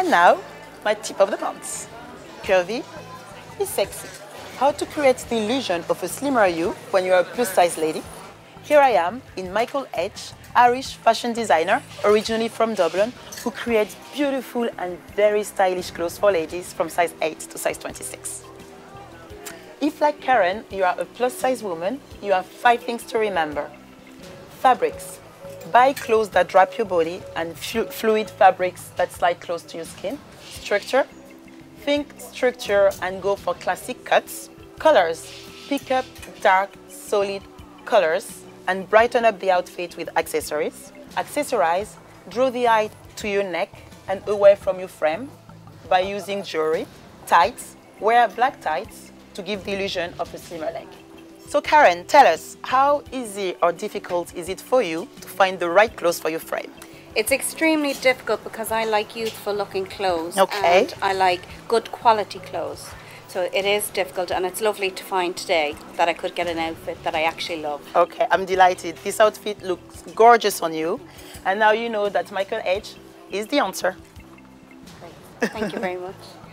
And now, my tip of the month. Curvy is sexy. How to create the illusion of a slimmer you when you're a plus-size lady. Here I am in Michael H., Irish fashion designer, originally from Dublin, who creates beautiful and very stylish clothes for ladies from size 8 to size 26. If, like Karen, you are a plus-size woman, you have 5 things to remember. Fabrics. Buy clothes that wrap your body and fluid fabrics that slide close to your skin. Structure. Think structure and go for classic cuts. Colors. Pick up dark, solid colors and brighten up the outfit with accessories. Accessorize. Draw the eye to your neck and away from your frame by using jewelry. Tights. Wear black tights to give the illusion of a slimmer leg. So Karen, tell us, how easy or difficult is it for you to find the right clothes for your frame? It's extremely difficult because I like youthful looking clothes. Okay. And I like good quality clothes. So it is difficult, and it's lovely to find today that I could get an outfit that I actually love. Okay, I'm delighted. This outfit looks gorgeous on you. And now you know that Michael H. is the answer. Great. Thank you very much.